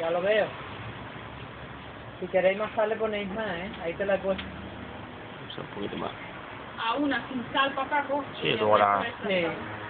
Ya lo veo. Si queréis más sal le ponéis más, ¿eh? Ahí te la he puesto. Un poquito más. A una sin sal para acá, Sí, luego la... Sí.